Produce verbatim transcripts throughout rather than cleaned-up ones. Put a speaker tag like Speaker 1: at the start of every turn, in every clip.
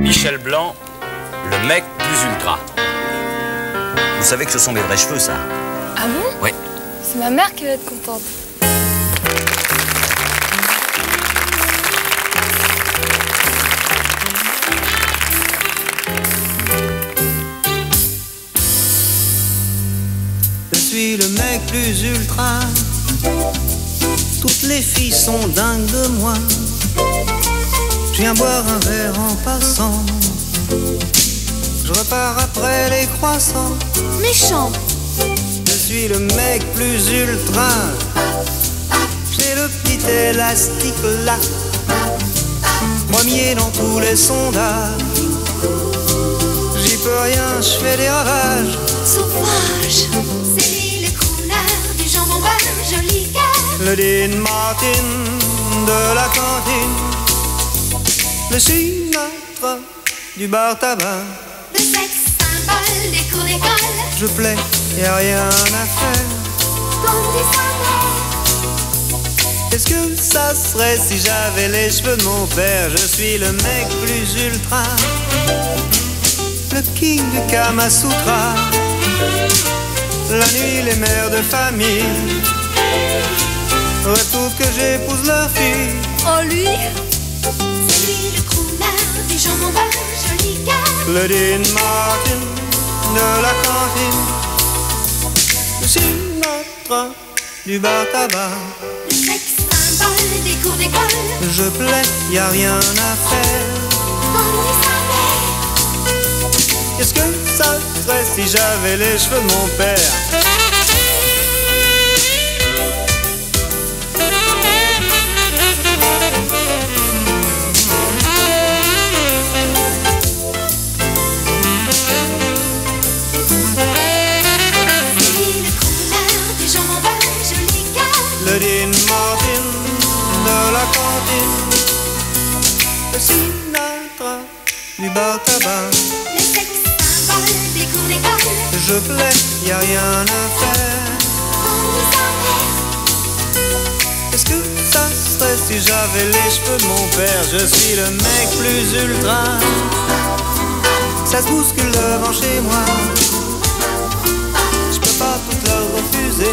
Speaker 1: Michel Blanc, le mec plus ultra.
Speaker 2: Vous savez que ce sont mes vrais cheveux, ça?
Speaker 3: Ah bon?
Speaker 2: Oui.
Speaker 3: C'est ma mère qui va être contente.
Speaker 4: Je suis le mec plus ultra. Toutes les filles sont dingues de moi. Je viens boire un verre en passant. Je repars après les croissants.
Speaker 3: Méchant.
Speaker 4: Je suis le mec plus ultra. J'ai le petit élastique là. Premier dans tous les sondages. J'y peux rien, je fais des ravages.
Speaker 5: Sauvage, c'est lui le couleur du jambon beurre, joli cœur.
Speaker 4: Le Dean Martin de la cantine. Le Sinatra du bar tabac.
Speaker 5: Le sexe symbole des cours d'école.
Speaker 4: Je plais, y'a rien à faire.
Speaker 5: Comme dit sa mère.
Speaker 4: Qu'est-ce que ça serait si j'avais les cheveux de mon père? Je suis le mec plus ultra. Le king du Kama Sutra. La nuit, les mères de famille retrouvent que j'épouse leur fille.
Speaker 3: Oh lui?
Speaker 5: C'est lui le couleur du jambon beurre, joli cœur.
Speaker 4: Le Dean Martin de la cantine. Le Sinatra du bar tabac.
Speaker 5: Le sexe symbole des cours d'école.
Speaker 4: Je plais, y'a rien à faire.
Speaker 5: Comme dit sa mère.
Speaker 4: Qu'est-ce que ça serait si j'avais les cheveux de mon père? Le Dean Martin de la cantine. Le Sinatra du bar tabac.
Speaker 5: Le sexe symbole des cours d'école.
Speaker 4: Je plais, y'a rien à faire.
Speaker 5: Comme dit sa mère.
Speaker 4: Qu'est-ce que ça serait si j'avais les cheveux de mon père? Je suis le mec plus ultra. Ça se bouscule devant chez moi. Je peux pas tout leur refuser.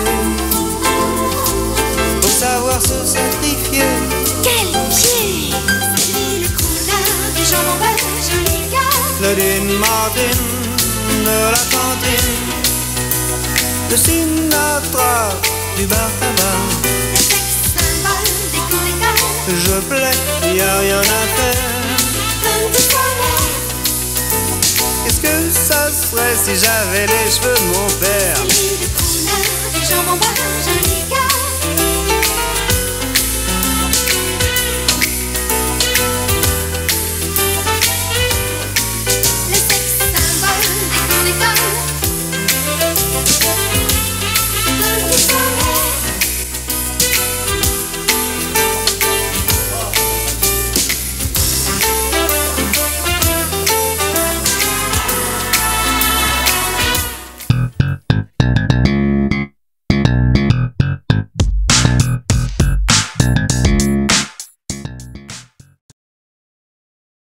Speaker 4: Faut savoir se sacrifier.
Speaker 5: Quel pied! C'est lui le couleur du jambon beurre, joli cœur.
Speaker 4: Le Dean Martin de la cantine. Le Sinatra du bar tabac.
Speaker 5: Le sexe symbole des cours d'école.
Speaker 4: Je plais, y'a rien à faire.
Speaker 5: Comme dit sa mère.
Speaker 4: Qu'est-ce que ça serait si j'avais les cheveux de mon père?
Speaker 5: C'est lui le